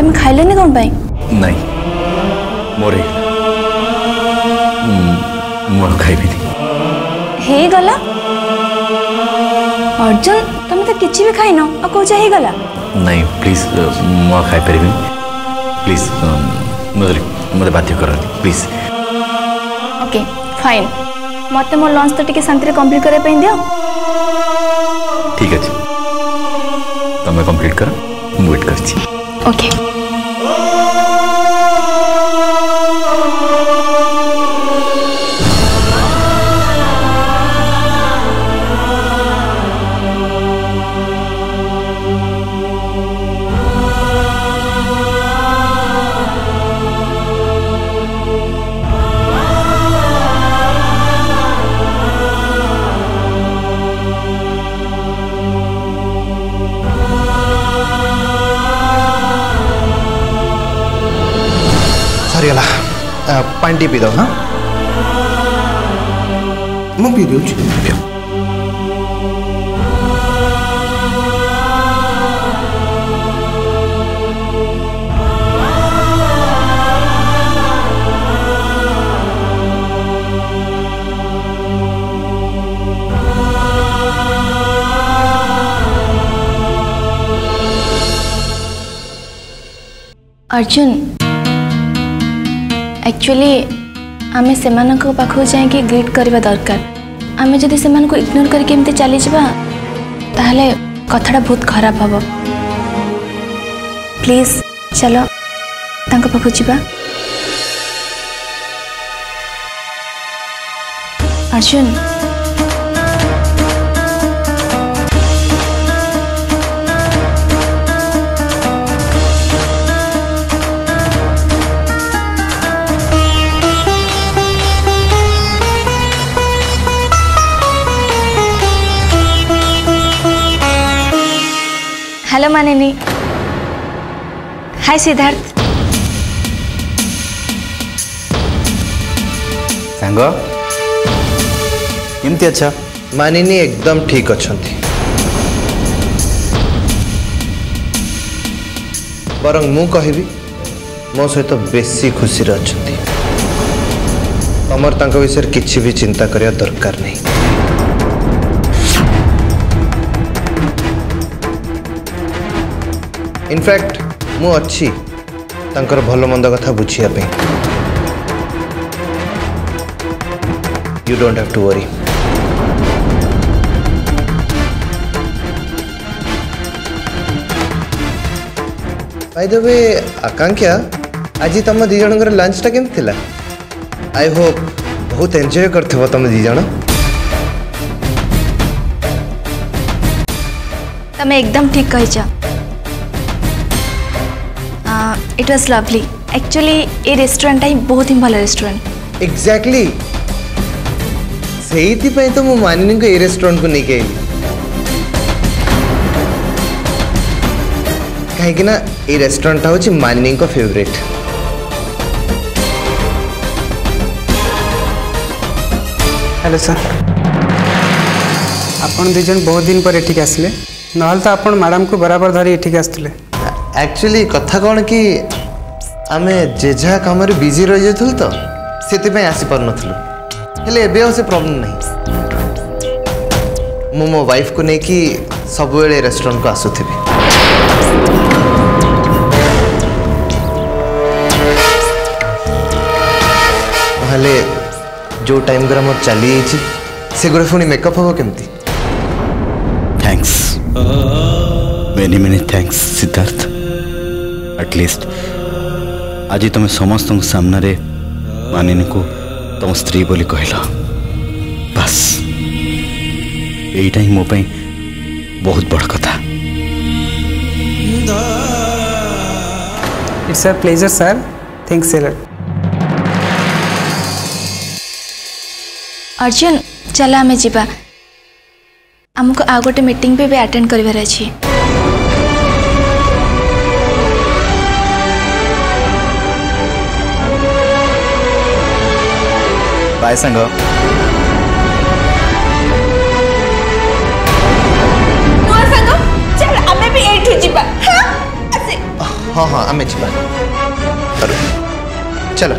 तुम खाइलेनी कौन पाई? नहीं मोर मोर खाइबी हे गला अर्जुन तुम तो किछि भी खाइनो आ को चाहि गला नहीं प्लीज मो खाइ परबी प्लीज मते बाध्य कर प्लीज ओके फाइन मते मो लंच तो टिके शांति रे कंप्लीट करे पे दियो ठीक अछि तमे कंप्लीट कर मु वेट करछि ओके पानी पी दो हाँ मैं पी दूँ अर्जुन एक्चुअली आमे सेमानक पाखु जाए कि ग्रीट करबा दरकार आमे जदि सेमान को इग्नोर करके एमते चली जबा ताहले कथाटा बहुत खराब हबो प्लीज चलो तांको पाखु जिबा अर्जुन हेलो मानिनी हाय सिद्धार्थ सांग केमती अच्छा मानिनी एकदम ठीक अच्छी बरं मु कहबी मो सहित बेसी खुशी अच्छा तमर तांको विषय किसी भी चिंता करिया दरकार नहीं इनफैक्ट मु अच्छी तांकर भलो मंद कथा बुझिया पे you don't have to worry by the way Akanksha आज तुम दी जनकर लंच टा केमती थिला आई होप बहुत एंजॉय करथिबो तुम दी जण तमे एकदम ठीक कहिछ इट वाज लवली एक्चुअली ये रेस्टोरेंट ही बहुत ही भल रेस्टोरेंट एग्जैक्टली से तो मु मानिनी को ये रेस्टोरेंट को नहीं आई कहीं ना ये रेस्टोरेंट हूँ मानिनी को फेवरेट हेलो सर आपन दुजन बहुत दिन पर एठिक आसले नहल तो आपन मैडम को बराबर धरी एठिक आसले एक्चुअली कथा कौन कि आमे जेझा काम रे बिजी रही जाथुल तो सेति पे आसी पर नथलु हेले एबे से प्रॉब्लम नहीं मो मो वाइफ को नहीं कि सब वेले रेस्टोरेंट को आसुथिबी हेले जो टाइम ग्राम चली से गुरे पुणी मेकअप हम केमती thanks many many thanks Siddharth at least आज तुम समस्त सामने रे मानिनी को तुम स्त्री बोली कहल बस यहीटा ही मो पाई बहुत बड़ कथा it's a pleasure sir thanks sir Arjun चला आमे जिबा हमको आ गोटे मीटिंग पे भी अटेंड करिवार अछि बाय संग नुआ संग चल आमे भी एठु जिबा हां असे हाँ हाँ आमे जीवा चलो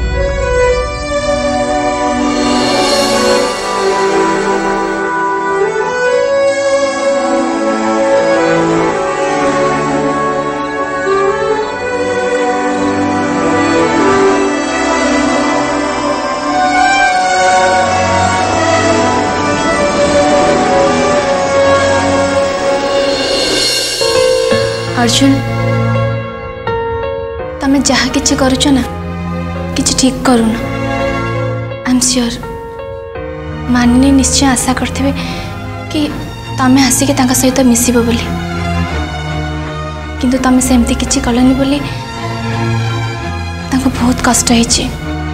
अर्जुन तमे जहाँ किसी करुच ना किसी ठीक करूना आई एम श्योर मानिनी निश्चय आशा करथिबे कि तमे आसिके तांका सहित मिसिबो बोली किंतु तमे सेमती किछि कलनी बोली तांको बहुत कष्ट हेछि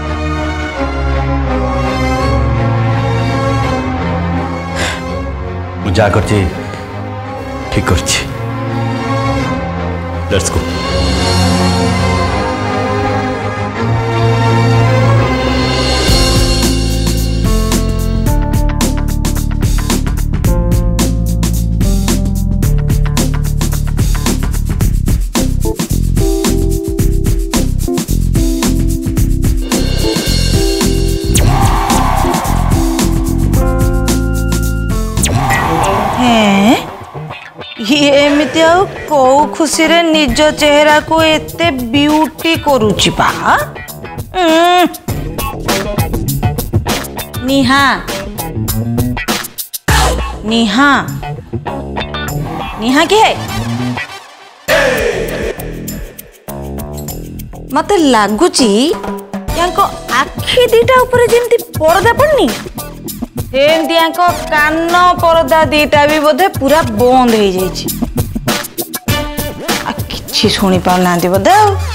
मु जा करछि ठीक करछि लेट्स गो ये एमती आ कौ खुशी रे निज चेहरा को एते ब्यूटी करूची बा निहा निहा निहा के मते लागुची यांको आखी दीटा ऊपर जेंती पर्दा पड़नी एमती यांको कान पर्दा दीटा भी बोधे पूरा बंद हो जाइछि किछि सुनी पाउ नांती बोधे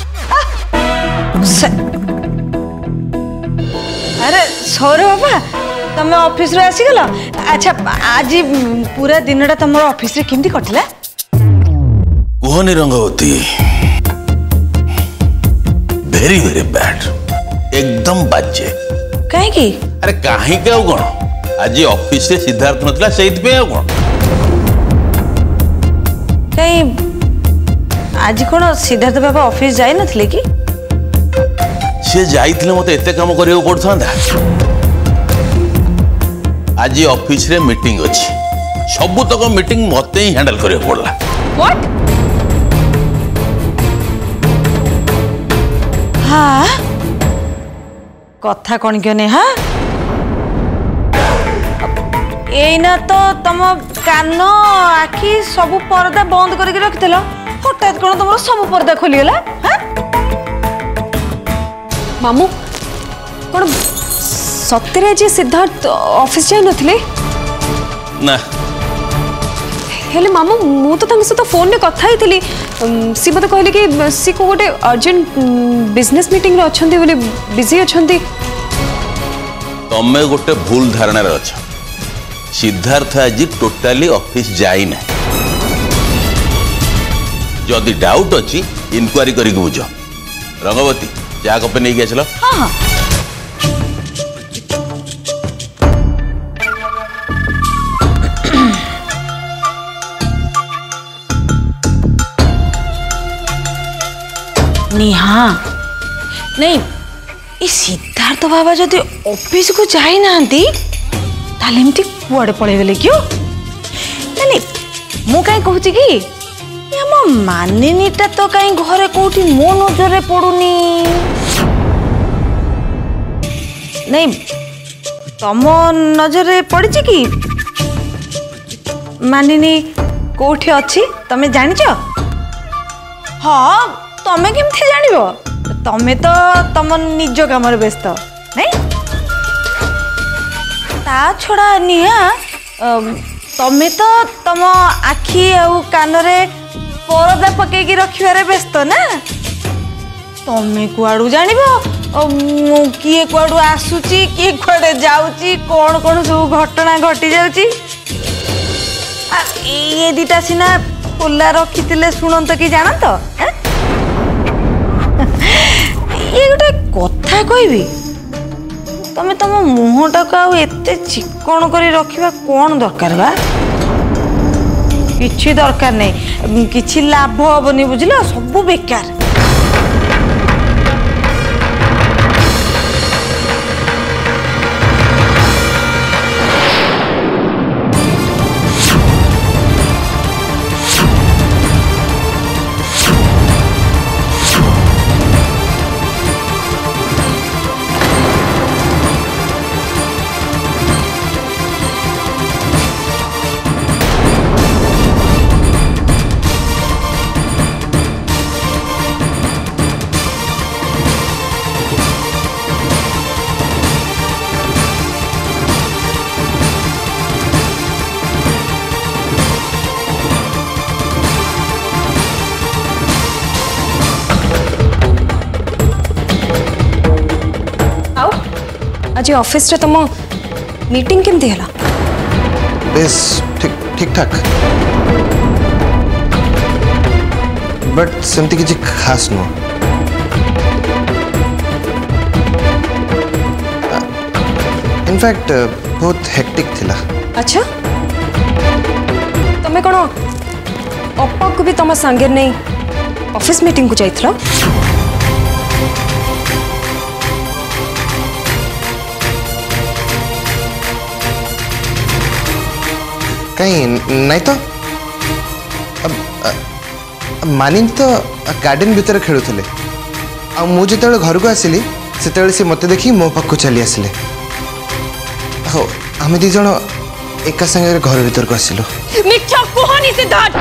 अरे सौरभ बाबा तमे ऑफिस रे आसी गलो अच्छा आज पूरा दिनटा तमर ऑफिस रे केमती कटला कुहनी रंगवती वेरी वेरी बैड एकदम बाजे काहे की अरे काहे के कौन आज ऑफिस रे सिद्धार्थ नथला सेइत पे कौन कहीं आज कौन सिद्धार्थ बाबा ऑफिस जाई नथले की से जाइथिले मते एते काम करियो पड़थांदा आज ऑफिस रे मीटिंग अछि सब तक मीटिंग मते ही हैंडल करियो पड़ला व्हाट हाँ कथा कौन क्यों ने हाँ एना तो तुम कान आखि सब पर्दा बंद करके रखिल हठात कौन तुम सब पर्दा खोलीगला हाँ मामू कौन सत्य जी सिद्धार्थ ऑफिस जाई नथिले ना हेले मामू मु तो तांके सहित फोन में कथा ही सी मत कहले कि सी को गोटे अर्जेंट बिजनेस मीटिंग रे अछंती बोले बिजी अछंती तमे गोटे भूल धारणा रे अछ सिद्धार्थ आज टोटाली ऑफिस जाई ना जदि डाउट अछि इंक्वायरी करी बुझ रंगवती जा कपे नहीं गया चलो हाँ हाँ निहा नहीं ये सिद्धार्थ बाबा जदि ऑफिस को जाई नांती ताले एमती कुआडे पळे गेले क्यों नहीं नहीं मु काई कहूची कि हम मानिनीटा तो काई घरे कोठी मो नजर रे पडुनी नहीं तम नजर रे पड़िची कि मानिनी कोठी अछि तमे जानिचो हाँ तमे केमथि जानिबो तमे तो तम निज काम रे व्यस्त नहीं ता छोड़ा निहा तमे तो तम आखि आउ कान रे परदा पके की रखिबारे व्यस्त ना तमे कुआडू जानिबो किए कुआडू आसुची किए कुआडे जाउची कोन कोन सब घटना घटी जाउची ये दिटा सिना खुला रखिथिले सुनंत कि जानत ये गोटे कथा कहबी तमे तम मुहटा को एते चिकन करी रखिबा कोन दरकार बा किछि दरकार नहीं किछि लाभ हबनी बुझिल सब बेकार आज ऑफिस रे तुम मीटिंग केमती हला बेस ठीक ठीक ठाक बट सेमती किसी खास नुह इनफैक्ट बहुत हेक्टिक थिला अच्छा तमे कोन अप्पा को भी तुम संगे नहीं ऑफिस मीटिंग को जाइथलो कहीं नहीं तो मानिन तो गार्डन भीतर खेलुले आ मु जो घर को आसिली से सी मत देखी मो पाक चली आसिले हो आम दी जन एका संगे घर भीतर को आसिलु मिठा कोहनी सिद्धार्थ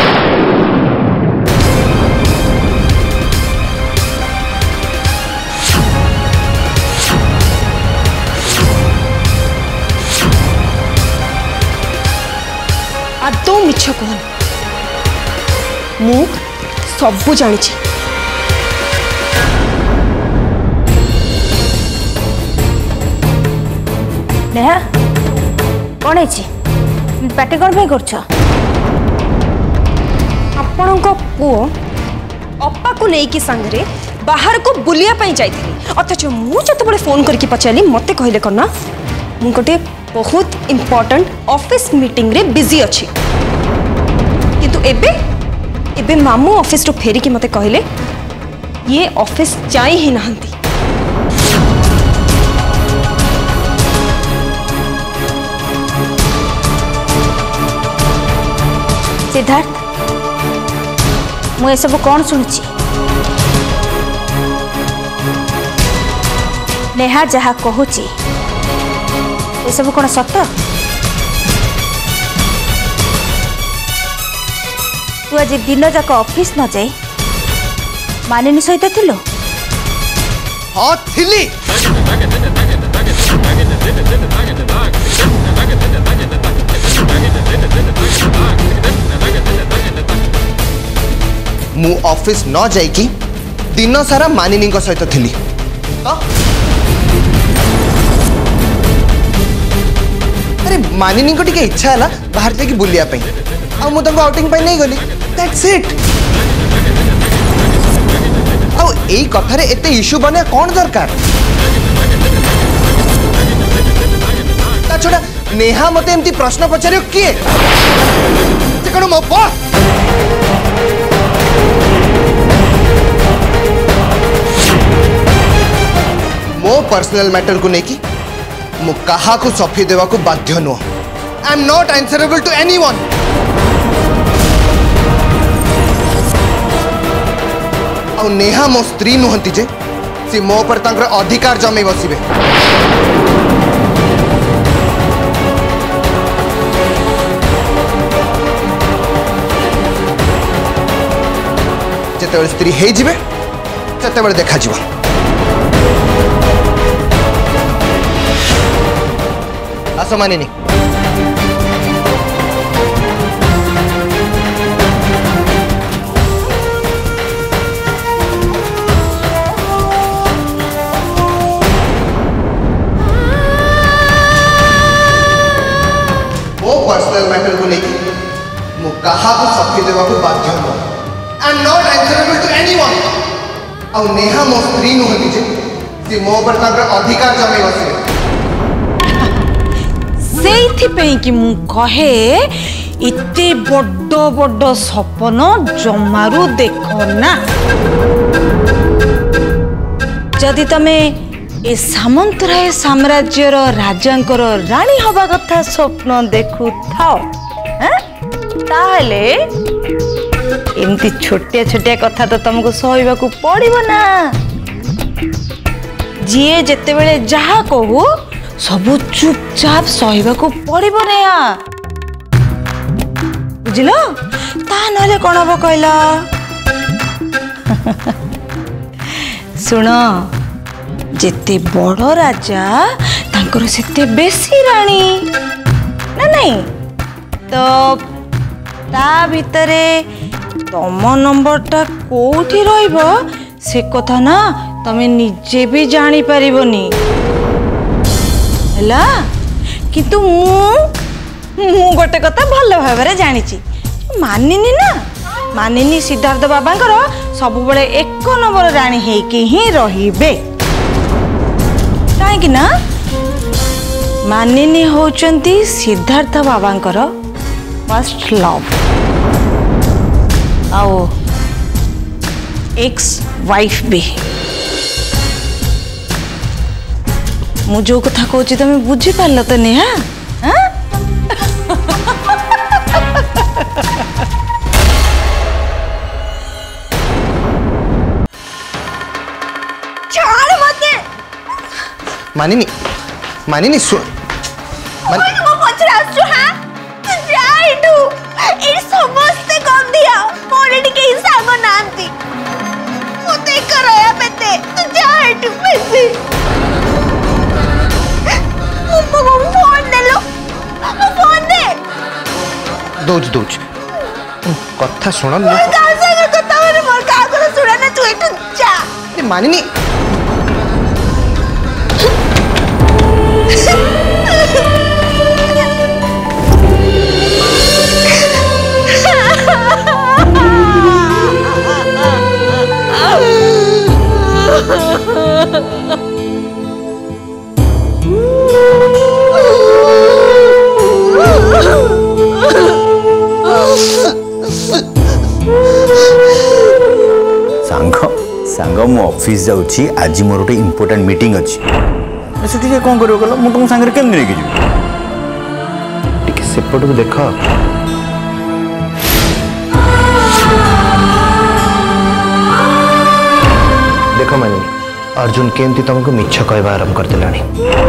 आदौ मिछ कहन मु सबू जानी नेहा कौन है पार्टी कौन पे कर आपण पुओ अप्पा को लेकिन सांगरे बाहर को बुलिया पाई जाइथिली अथच मु जतबे फोन करके पचाली मते कहले करना मु गोटे बहुत इम्पोर्टेंट ऑफिस मीटिंग रे बिजी अच्छी किंतु एबे मामू ऑफिस रो फेरी के मते कहले ये ऑफिस जाई ही नहंती सिद्धार्थ मु सब कौन शुणुची नेहा जहा कहूची ये सब कौन सत तू आज दिन जाक ऑफिस न जाई मानिनी सहित थिलो हाँ थिली मु ऑफिस न जाइकी दिन सारा मानिनी सहित थिली तो अरे मानिनी को टिके इच्छा है बाहर जाके बुलिया पे आ मु तंको आउटिंग पे नहीं गली दैट्स इट आ एई कथा रे एते इशू बने कौन दरकार ता छोड़ा नेहा मते एमती प्रश्न पचारियो किए से कोन मो बॉस मो पर्सनल मैटर को लेकी मु कहा को सफी देवा को बाध्य नुह I am not answerable to anyone आ नेहा मो स्त्री नुहंती जे सी मो पर तांकर अधिकार जमे बसिबे जेतेबेले स्त्री हे जिबे सेतेबेले देखा जिवो आसो मानिनी वो पर्सनल मैटर को लेके मु कहा को सफी देवा को बाध्य न I am not answerable to anyone आ नेहा मो स्त्री नुहंती जे सी मो पर ताकर अधिकार जमे बसिबे से कि मु कहे इतने बड़ बड़ सपन जमारू देख ना। जदि तमे ए सामंतराय साम्राज्यर राजांकर रानी हवा कथा स्वप्न देखु थाओ ताहले एमती छोटिया छोटिया कथा तो तुमको सहवा को पड़ो ना। जी जेते बेले जहा कहू सबू चुपचाप सहवा को पड़ो ना बुझल। ता नले कौन हम कहला सुन जेते बड़ राजा तांकर सेते बेसी रानी ना नहीं तो ता भितरे तम नंबरटा कोठी रहिबो से कथा ना तमे निजे भी जानी परिबोनी हैला। किंतु मु गोटे कथा भल भाव जानी मानिनी ना मानिनी सिद्धार्थ बाबांकर सब बड़े एक नंबर राणी हेकी ही रहिबे कहीं ना मानिनी होचंती सिद्धार्थ बाबांकर फर्स्ट लव आओ एक्स वाइफ भी। मु जो कथा कहूँ तुम बुझी पार तो नेहा मानिनी मानिनी सुन मो पछरे आसु हां तू जाइडू ए समस्त कम दिया मोरे टिके हिसाब नांती मो देख रहा पेते तू जाइडू पैसे मो फोन दे लो फोन दे दोज कथा सुन मो का संग कथा मोर मोर का कर सुना ना तू एटू जा ए मानिनी सांग मु ऑफिस जाऊँगी आज मोर गोटे इम्पोर्टाट मीटिंग अच्छी से कौन कर तुम सांगे केमती नहीं जी सेपट को देख देख मानी अर्जुन केमती तुमको मिछ कहवा आरंभ कर दिलानी।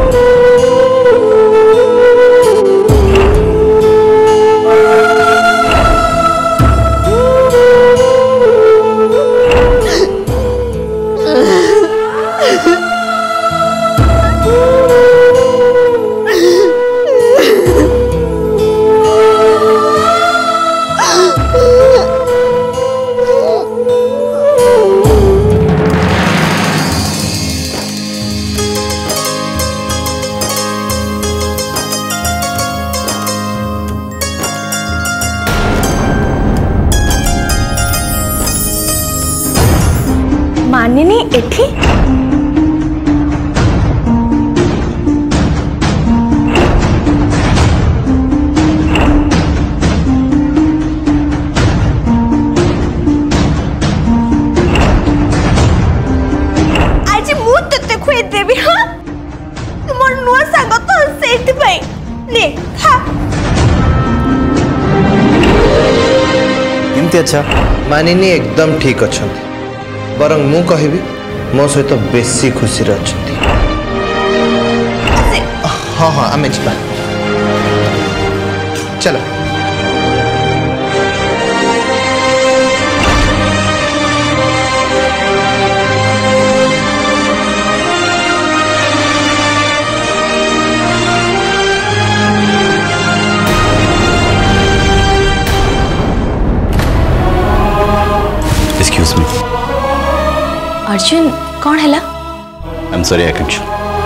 मानिनी एठी आज मु तते खुए देबी हां तुमर नुआ सांग तो सेठ भाई ले खा केमती अच्छा मानिनी एकदम ठीक अच्छा बरं मु कहबी मो सहित बेसी खुशी रचती। हाँ हाँ आमे जा चलो एक्सक्यूज मी अर्जुन कौन है? आई एम सॉरी आकांक्षा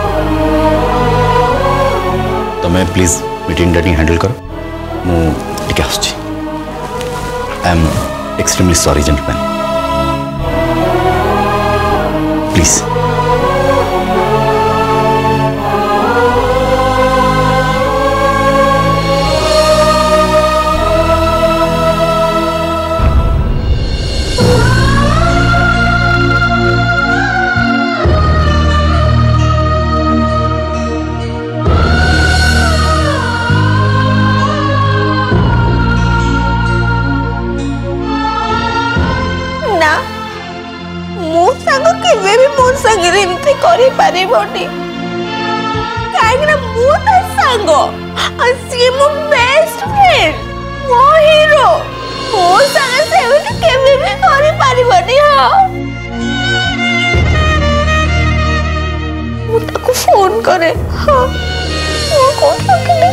तुम्हें प्लीज मीटिंग डाटी हैंडल करो मुझे आसुची। I am extremely sorry gentleman please. केवे भी मो संगे एमती करि पारिबोनी काहे मु ता संग सी मो बेस्ट फ्रेंड मो हीरो मो संगे से केवे भी करि पारिबोनी हां मु ताको फोन करे हां मो कोन सकले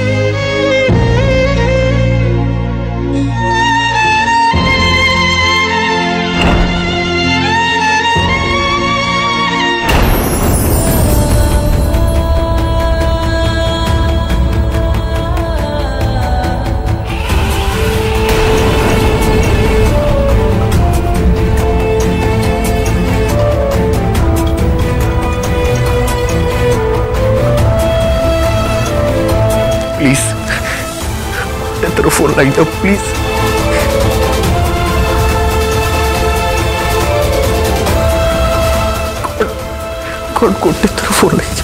प्लीज तेरे फोन लाइट अप प्लीज कौन तेरे फोन लाइट